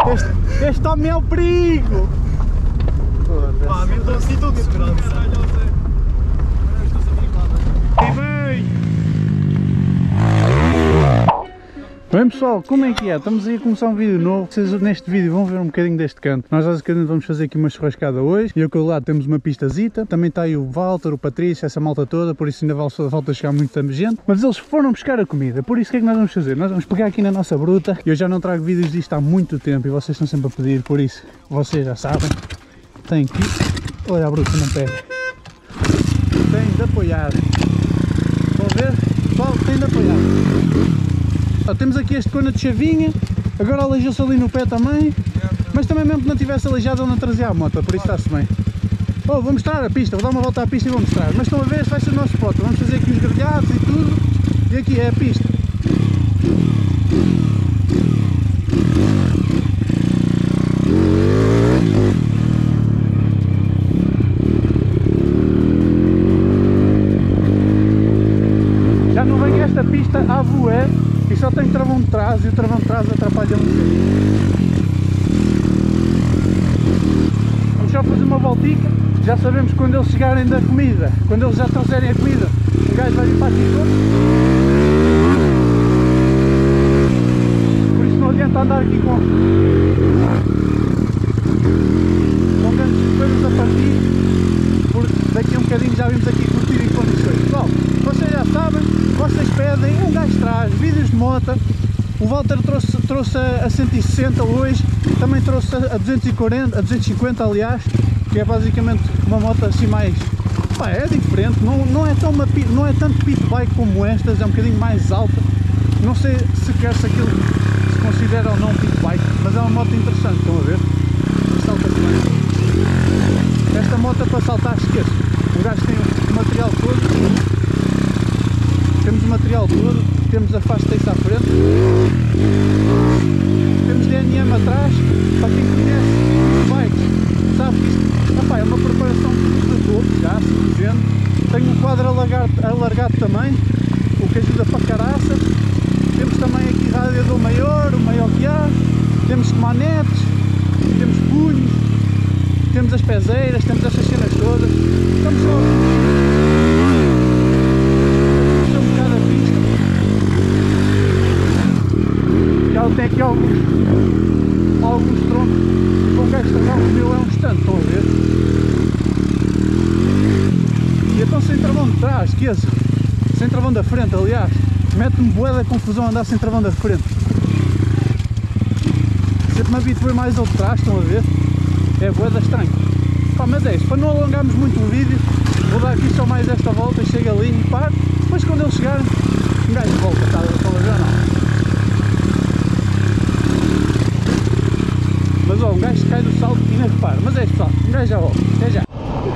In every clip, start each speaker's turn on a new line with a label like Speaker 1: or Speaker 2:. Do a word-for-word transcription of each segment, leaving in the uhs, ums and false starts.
Speaker 1: Este, este homem é o perigo!
Speaker 2: Pá, aumentou assim tudo de segurança.
Speaker 1: Bem pessoal, como é que é? Estamos aí a começar um vídeo novo. Vocês neste vídeo vão ver um bocadinho deste canto. Nós basicamente vamos fazer aqui uma churrascada hoje. E aqui ao lado temos uma pistazita. Também está aí o Walter, o Patrício, essa malta toda. Por isso ainda falta chegar muita gente. Mas eles foram buscar a comida. Por isso o que é que nós vamos fazer? Nós vamos pegar aqui na nossa bruta. Eu já não trago vídeos disto há muito tempo e vocês estão sempre a pedir. Por isso, vocês já sabem. Tem que... Olha a bruta, não pega. Tem de apoiar. Estão a ver? Pessoal, tem de apoiar. Ó, temos aqui este cona de chavinha, agora aleijou-se ali no pé também, mas também mesmo que não tivesse aleijado ele não trazia a moto, por isso está-se bem. Oh, vou mostrar a pista, vou dar uma volta à pista e vou mostrar, mas estão a ver, este vai ser o nosso spot, vamos fazer aqui os grelhados e tudo, e aqui é a pista. Já não vem esta pista à voé. E só tem travão de trás e o travão de trás atrapalha um bocadinho. Vamos só fazer uma voltica, já sabemos quando eles chegarem da comida, quando eles já trouxerem a comida, o gajo vai vir para aqui todo. Por isso não adianta andar aqui com, com grandes coisas a partir, porque daqui a um bocadinho já vimos aqui curtir em condições. Pessoal, vocês já sabem, vocês pedem, um gajo traz vídeos de moto. O Walter trouxe, trouxe a cento e sessenta hoje, também trouxe a duzentos e quarenta, a duzentos e cinquenta aliás, que é basicamente uma moto assim mais, pá, é diferente, não, não, é tão uma, não é tanto pit bike como estas, é um bocadinho mais alta, não sei sequer se aquilo se considera ou não pit bike, mas é uma moto interessante, estão a ver? Salta-se bem. Esta moto para saltar, esqueço, o gajo tem o material todo. Temos o material todo, temos a fast-tace à frente, temos D N M atrás, para quem conhece os bikes, sabe que isto opa, é uma preparação de topo, já assim dizendo. Tem um quadro alargado, alargado também, o que ajuda para caraças. Temos também aqui radiador maior, o maior que há, temos manetes, temos punhos, temos as pezeiras, temos estas cenas todas. Estamos só... Tem aqui alguns, alguns troncos com o gajo estragar o pneu é um instante, estão a ver? E então sem travão de trás, esqueça, sem travão da frente, aliás, mete-me bué da confusão andar sem travão da frente. Sempre me habituei mais ao de trás, estão a ver? É bué da estranho. Pá, mas é isso, para não alongarmos muito o vídeo, vou dar aqui só mais esta volta e chego ali e paro. Depois quando eles chegarem, um gajo volta, está a ver ou não? Mas ó, um gajo cai do salto e nem repara, mas é isso pessoal, um gajo já volta, até já.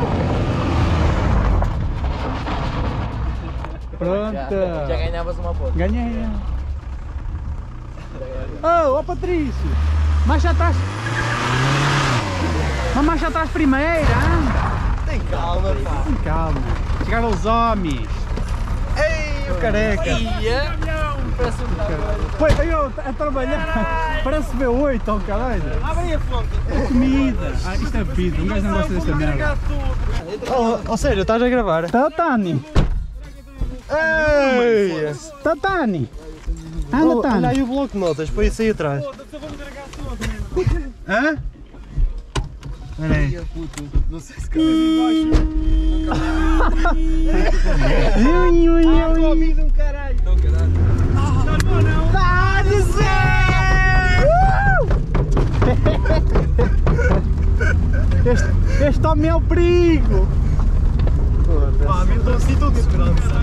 Speaker 1: Pronto.
Speaker 3: Já, já ganhavas uma foto.
Speaker 1: Ganhei. Oh, ó Patrício, marcha atrás. Uma marcha atrás primeiro, hein?
Speaker 2: Tem calma, pá.
Speaker 1: Tem calma. Chegaram os homens.
Speaker 2: Ei, o careca.
Speaker 3: Ia. Parece um caralho.
Speaker 1: Foi eu a trabalhar, parece B oito, oh caralho.
Speaker 2: Abre a fonte.
Speaker 1: Comida. Ah, isto é pito, um gajo não gosta desta merda.
Speaker 2: Oh, ou seja, estás a gravar?
Speaker 1: Tá, Tani.
Speaker 2: Ei!
Speaker 1: Tá, Tani. Anda,
Speaker 2: Oh, olha
Speaker 1: Tani.
Speaker 2: aí o bloco de notas, põe isso aí atrás. Hã? Espera aí. Não sei se cabe
Speaker 1: Ui, ui, ui.
Speaker 2: ouvido um caralho. Não, caralho. Não, não.
Speaker 1: Tá de ser! Este, este homem é o perigo!
Speaker 2: Pá, aumentou assim tudo de segurança.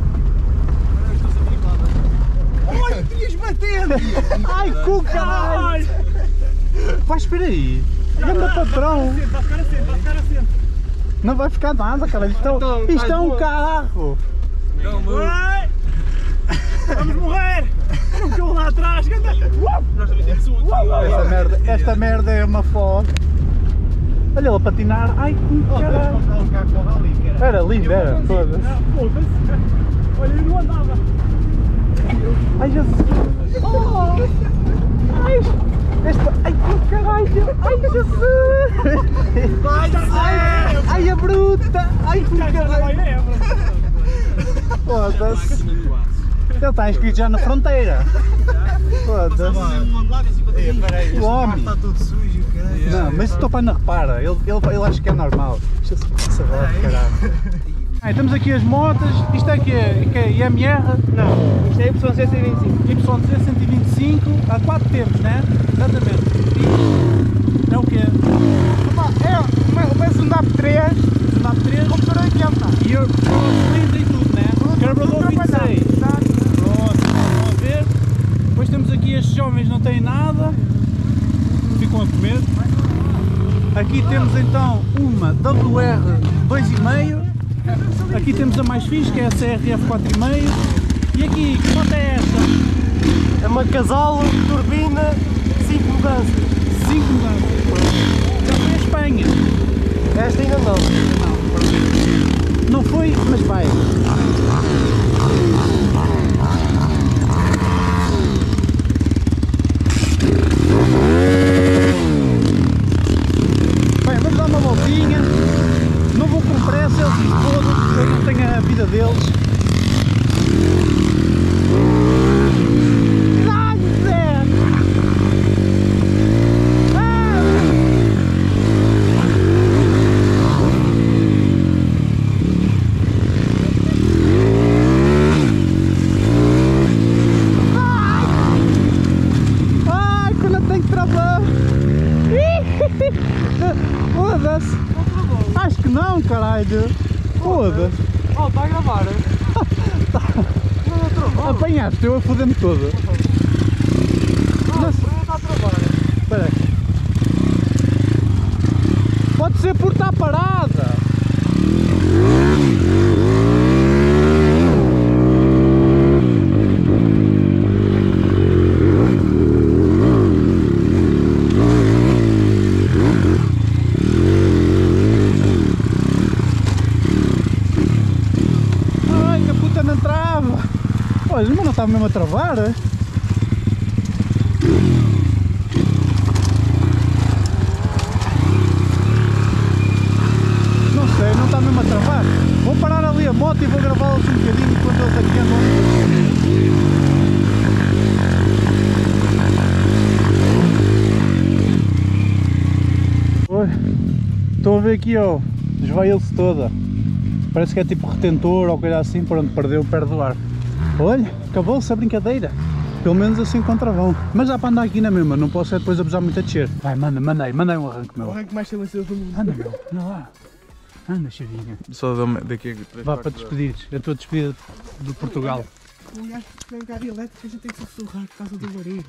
Speaker 2: Olha, tinhas batendo!
Speaker 1: Ai, cu caralho! Vai, espera aí! Ganda patrão!
Speaker 2: Vai ficar assim, vai ficar assim.
Speaker 1: Não vai ficar nada, cara! Isto,
Speaker 2: Então,
Speaker 1: é, isto
Speaker 2: tá
Speaker 1: é um
Speaker 2: bom.
Speaker 1: carro!
Speaker 2: Vai! Vamos morrer! Um cão lá atrás! Ganda! Nós também temos um aqui.
Speaker 1: Esta merda, esta merda é uma foto! Olha ele a patinar! Ai, que caralho!
Speaker 2: comprar um carro com rally, cara.
Speaker 1: Era lindo, era! Foda-se!
Speaker 2: Foda-se! Olha, eu não andava!
Speaker 1: Ai, Jesus! Oh! Ai! Este... Ai,
Speaker 2: Vai, ai,
Speaker 1: ai, a bruta! Ai, que caralho! Foda-se! Ele está inscrito já na fronteira! Foda-se! O homem!
Speaker 2: Está tudo sujo, caralho.
Speaker 1: Não, mas o teu pai não repara, ele, ele, ele acha que é normal. Isto é essa bola de caralho. Ah, temos aqui as motas, isto é que é, que é I M R?
Speaker 2: Não, isto é Y Z cento e vinte e cinco.
Speaker 1: Y Z cento e vinte e cinco, há quatro tempos, né? Exatamente. E é o quê?
Speaker 2: É, parece um D A P três.
Speaker 1: Um D A P três,
Speaker 2: Computador oitenta.
Speaker 1: e eu cilindro e tudo, né? Carburador vinte e seis. Pronto, estão a ver. Depois temos aqui estes jovens, não têm nada, ficam a comer. Aqui temos então uma W R dois e meio. Aqui temos a mais fixe, que é a C R F quatro e meio. E aqui, que moto é esta?
Speaker 2: É uma casal, turbina, cinco mudanças.
Speaker 1: cinco mudanças. Já foi a Espanha.
Speaker 2: Esta ainda não.
Speaker 1: Não foi, mas vai. Bem, vamos dar uma voltinha. Não vou com pressa, eles se fodam, porque eu não tenho a vida deles. Ai, Zé! Ah! Ai, quando eu tenho que travar! Foda-se! Acho que não, caralho! Foda-se!
Speaker 2: Oh, está a gravar? Não, travou.
Speaker 1: Apanhaste, eu a foder-me toda!
Speaker 2: Não, está a travar.
Speaker 1: Espera aí. Pode ser por estar parada! Ai, que a puta não trava! Olha, mas não estava mesmo a travar, é? Não sei, não está mesmo a travar. Vou parar ali a moto e vou gravá-los um bocadinho enquanto eles aqui andam. Oi, estou a ver aqui, ó, esvaia-se toda. Parece que é tipo retentor ou coisa assim, por onde perdeu, perde o ar. Olha, acabou-se a brincadeira. Pelo menos assim contravão. Mas dá para andar aqui na mesma, não posso é depois abusar muito a descer. Vai, manda, manda aí, manda aí um arranque, meu.
Speaker 2: O arranque mais silencioso do mundo.
Speaker 1: Anda, meu, anda lá. Anda, chavinha.
Speaker 4: Só daqui a três
Speaker 1: Vá para despedires, a tua despedida de Portugal.
Speaker 2: O gajo que tem carro elétrico, a gente tem que se sussurrar por causa do barulho.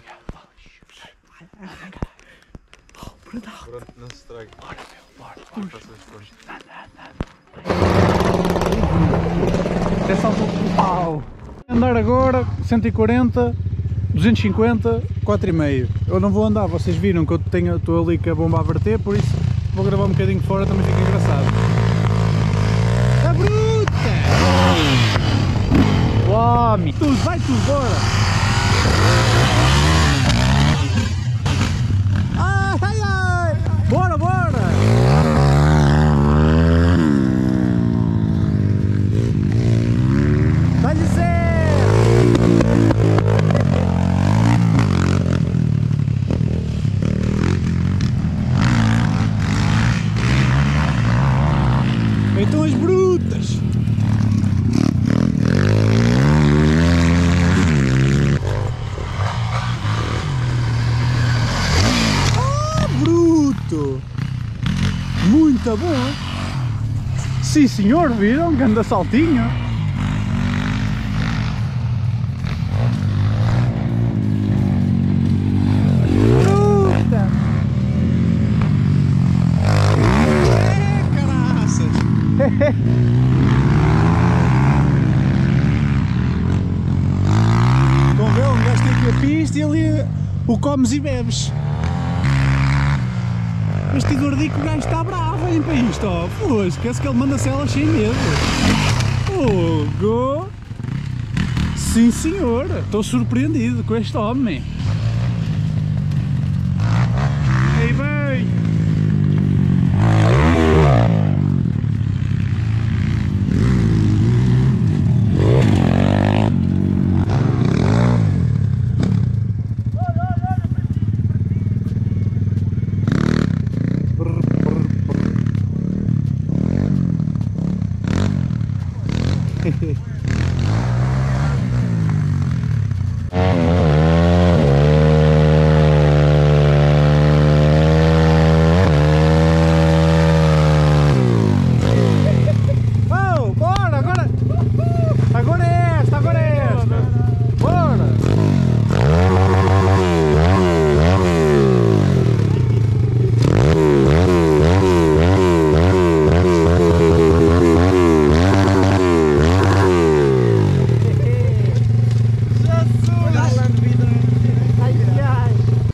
Speaker 4: Pronto, não se estrague.
Speaker 1: Bora, meu, bora, bora. É só o pau. Andar agora, cento e quarenta, duzentos e cinquenta, quatro e meio. Eu não vou andar, vocês viram que eu tenho, estou ali com a bomba a verter, por isso vou gravar um bocadinho fora, também fica engraçado. A bruta! O homem! Tu, vai tu, bora! Ai, ai, ai! Bora, bora! Vai dizer! Então as brutas! Ah, bruto! Muito bom! Sim senhor, viram? Ganda saltinho! Bruta! É, caraças! Estão a ver? Um gajo tem aqui a pista e ali o comes e bebes. Este gordico, o gajo está bravo, olhem para isto, ó. Pô, esquece que ele manda celas sem medo. Fogo! Sim senhor, estou surpreendido com este homem. Ei bem!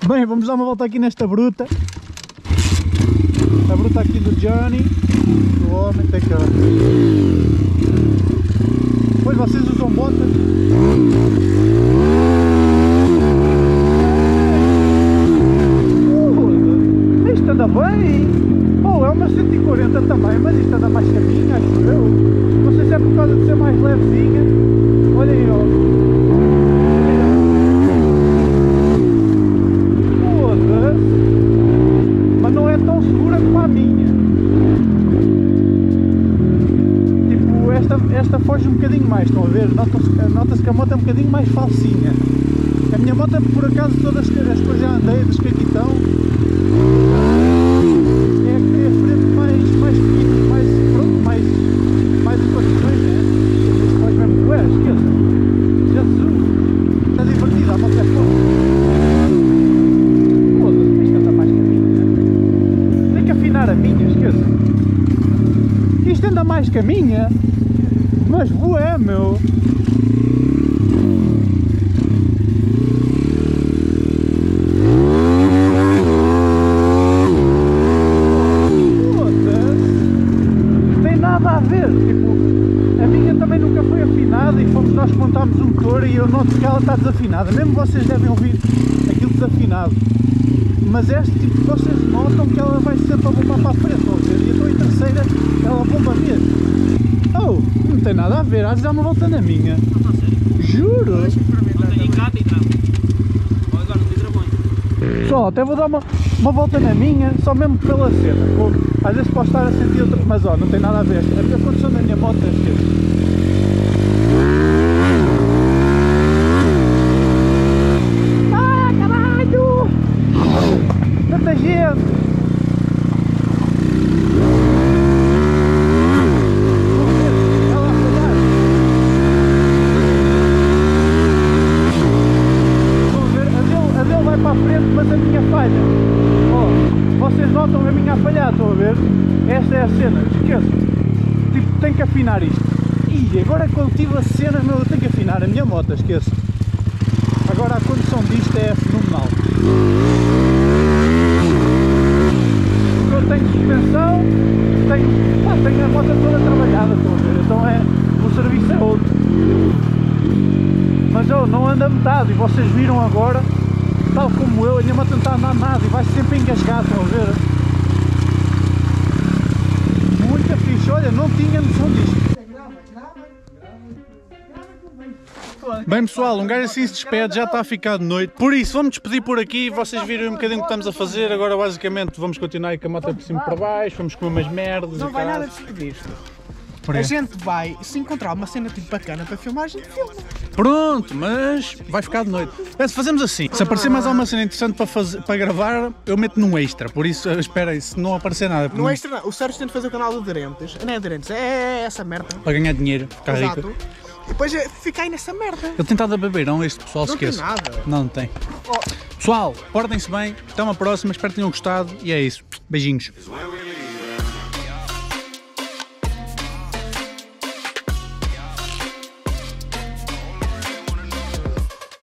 Speaker 1: Bem, vamos dar uma volta aqui nesta bruta. A bruta aqui do Johnny, do homem, tem que... Depois vocês usam botas. Uh, isto anda bem. Oh, é uma cento e quarenta também, mas isto anda mais que a minha, acho eu. Não sei se é por causa de ser mais levezinha. Olha aí, ó. Mas não é tão segura como a minha. Tipo, esta, esta foge um bocadinho mais, estão a ver? Nota-se nota que a moto é um bocadinho mais falsinha. A minha moto, por acaso, todas as coisas que eu já andei, das que aqui estão, é que tem a frente mais, mais pequena, mais, pronto, mais, mais em condições, né? Isto faz mesmo que é, esqueça. Jesus! Está divertido, a moto é forte. A minha, esqueça. Isto anda mais que a minha, mas voé, meu. Foda-se. Tem nada a ver, tipo, a minha também nunca foi afinada e fomos nós que montámos o motor e eu noto que ela está desafinada, mesmo vocês devem ouvir aquilo desafinado. Mas este tipo, vocês notam que ela vai sempre a bombar para a frente, não sei, e eu estou em terceira, ela bomba mesmo. Oh, não tem nada a ver, há de dar uma volta na minha.
Speaker 2: Não está sério?
Speaker 1: Juro!
Speaker 2: Não tem encata e tal. Ou agora não tem travões.
Speaker 1: Pessoal, até vou dar uma, uma volta na minha, só mesmo pela cena. Como, às vezes posso estar a sentir outra, mas ó, não tem nada a ver. A minha condição da minha moto é este. Tanta gente! Vamos ver, ela a falhar. Vamos ver, a dele, a dele vai para a frente, mas a minha falha. Ó, vocês notam a minha a falhar, estão a ver? Esta é a cena, esqueçam. Tipo, tenho que afinar isto. E agora quando tive a cena, meu, eu tenho que afinar a minha moto, esqueço. Agora a condição disto é fenomenal. Eu tenho suspensão, tenho, pá, tenho a moto toda trabalhada, estão a ver? Então é, o serviço é outro. Mas oh, não anda metade, e vocês viram agora, tal como eu, a minha moto não está a andar nada e vai sempre engasgado, estão a ver? Muito fixe, olha, não tinha noção disto. Bem pessoal, um gajo assim se despede, já está a ficar de noite. Por isso, vamos despedir por aqui, vocês viram um bocadinho o que estamos a fazer. Agora basicamente vamos continuar aí com a moto por cima e para baixo, vamos comer umas merdas.
Speaker 2: Não
Speaker 1: e
Speaker 2: vai
Speaker 1: caralho.
Speaker 2: nada despedir-se. A gente vai, se encontrar uma cena tipo bacana para filmar, a gente filma.
Speaker 1: Pronto, mas vai ficar de noite. É, se fazemos assim, se aparecer mais alguma cena interessante para, fazer, para gravar, eu meto num extra. Por isso, espera aí, se não aparecer nada.
Speaker 2: No extra não, o Sérgio tem de fazer o canal do Aderentes. Não é Aderentes, é essa merda.
Speaker 1: Para ganhar dinheiro, ficar
Speaker 2: Exato.
Speaker 1: rico.
Speaker 2: E depois fica aí nessa merda.
Speaker 1: Ele tem estado a beber, não? Este pessoal,
Speaker 2: Não
Speaker 1: esquece.
Speaker 2: tem nada.
Speaker 1: Não, não tem.
Speaker 2: Oh.
Speaker 1: Pessoal, portem-se bem, até uma próxima, espero que tenham gostado e é isso. Beijinhos.